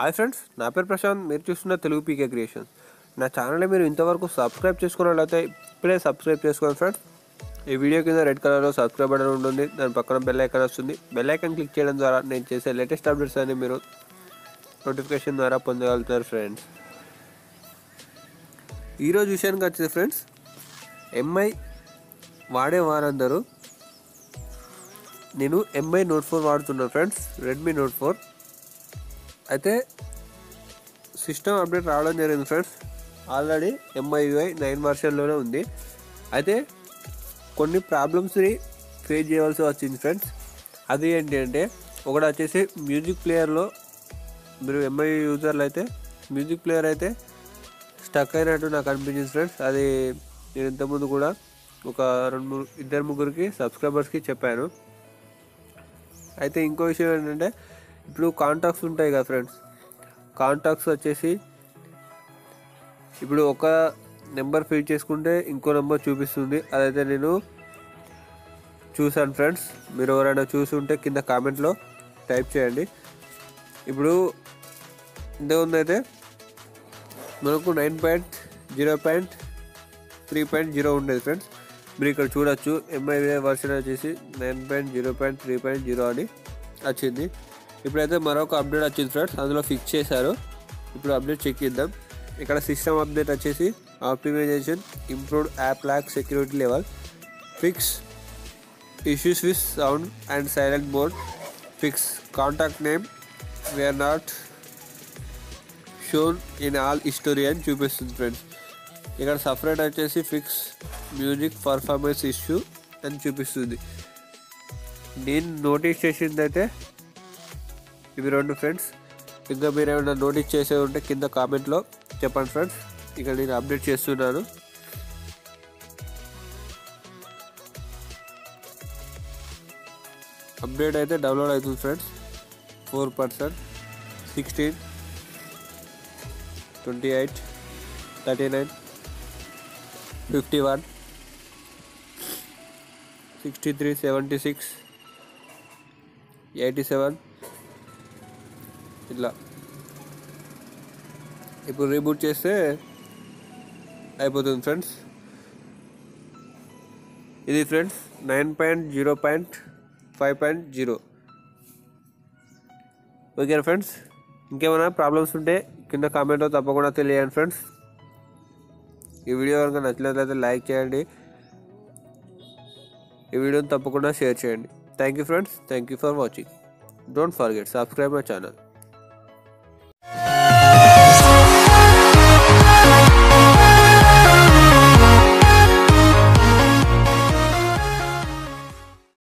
Hi friends, నా పేరు ప్రశాంత్. మీరు చూస్తున్న తెలుగు పీకే క్రియేషన్స్. నా ఛానల్ని మీరు ఇంతవరకు సబ్స్క్రైబ్ చేసుకున్నట్లయితే ఇప్పుడే సబ్స్క్రైబ్ చేసుకోండి ఫ్రెండ్స్. ఈ వీడియో కింద రెడ్ కలర్లో సబ్స్క్రైబ్ బటన్ ఉంటుంది, దాని పక్కన బెల్ ఐకాన్ వస్తుంది. బెల్ ఐకాన్ క్లిక్ చేయడం ద్వారా నేను చేసే లేటెస్ట్ అప్డేట్స్ అన్ని మీరు నోటిఫికేషన్ ద్వారా పొందగలుగుతారు ఫ్రెండ్స్. ఈరోజు విషయానికి వచ్చేది ఫ్రెండ్స్, ఎంఐ వాడే వారందరూ నేను ఎంఐ నోట్ 4 వాడుతున్నాను ఫ్రెండ్స్, రెడ్మీ నోట్ 4. అయితే సిస్టమ్ అప్డేట్ రావడం జరిగింది ఫ్రెండ్స్. ఆల్రెడీ MIUI 9 వర్షన్లోనే ఉంది. అయితే కొన్ని ప్రాబ్లమ్స్ని ఫేస్ చేయవలసి వచ్చింది ఫ్రెండ్స్. అది ఏంటి అంటే, ఒకటి వచ్చేసి మ్యూజిక్ ప్లేయర్లో మీరు MI యూజర్లు అయితే మ్యూజిక్ ప్లేయర్ అయితే స్టక్ అయినట్టు నాకు అనిపించింది ఫ్రెండ్స్. అది నేను ఇంతకుముందు కూడా ఒక 2-3 సబ్స్క్రైబర్స్కి చెప్పాను. అయితే ఇంకో విషయం ఏంటంటే, ఇప్పుడు కాంటాక్ట్స్ ఉంటాయి కదా ఫ్రెండ్స్, కాంటాక్ట్స్ వచ్చేసి ఇప్పుడు ఒక నెంబర్ ఫీడ్ చేసుకుంటే ఇంకో నెంబర్ చూపిస్తుంది. అదైతే నేను చూసాను ఫ్రెండ్స్. మీరు ఎవరైనా చూసి ఉంటే కింద కామెంట్లో టైప్ చేయండి. ఇప్పుడు ఇంతకుముందైతే మనకు 9.0.3.0 ఉండేది ఫ్రెండ్స్. మీరు ఇక్కడ చూడొచ్చు, MIUI వర్షన్ వచ్చేసి 9.0.3.0 అని వచ్చింది. ఇప్పుడైతే మరొక అప్డేట్ వచ్చింది ఫ్రెండ్స్, అందులో ఫిక్స్ చేశారు. ఇప్పుడు అప్డేట్ చెక్ చేద్దాం. ఇక్కడ సిస్టమ్ అప్డేట్ వచ్చేసి optimisation, improved app lock security level, fix issues with sound and silent mode, fix contact name were not shown in all history అని చూపిస్తుంది ఫ్రెండ్స్. ఇక్కడ సపరేట్ వచ్చేసి ఫిక్స్ మ్యూజిక్ పర్ఫార్మెన్స్ ఇష్యూ అని చూపిస్తుంది. నేను నోటీస్ చేసింది అయితే ఇవి 2 ఫ్రెండ్స్. ఇంకా మీరు ఏమైనా నోటీస్ చేసే ఉంటే కింద కామెంట్లో చెప్పండి ఫ్రెండ్స్. ఇక నేను అప్డేట్ చేస్తున్నాను. అప్డేట్ అయితే డౌన్లోడ్ అవుతుంది ఫ్రెండ్స్. 4%, 16, 28, 39, 51, 63, 76, 87 ఇట్లా. ఇప్పుడు రీబూట్ చేస్తే అయిపోతుంది ఫ్రెండ్స్. ఇది ఫ్రెండ్స్ 9.0.5.0. ఓకే ఫ్రెండ్స్, ఇంకేమైనా ప్రాబ్లమ్స్ ఉంటే కింద కామెంట్లో తప్పకుండా తెలియండి ఫ్రెండ్స్. ఈ వీడియో కనుక నచ్చినట్లయితే లైక్ చేయండి, ఈ వీడియోని తప్పకుండా షేర్ చేయండి. Thank you friends, thank you for watching. Don't forget subscribe my channel.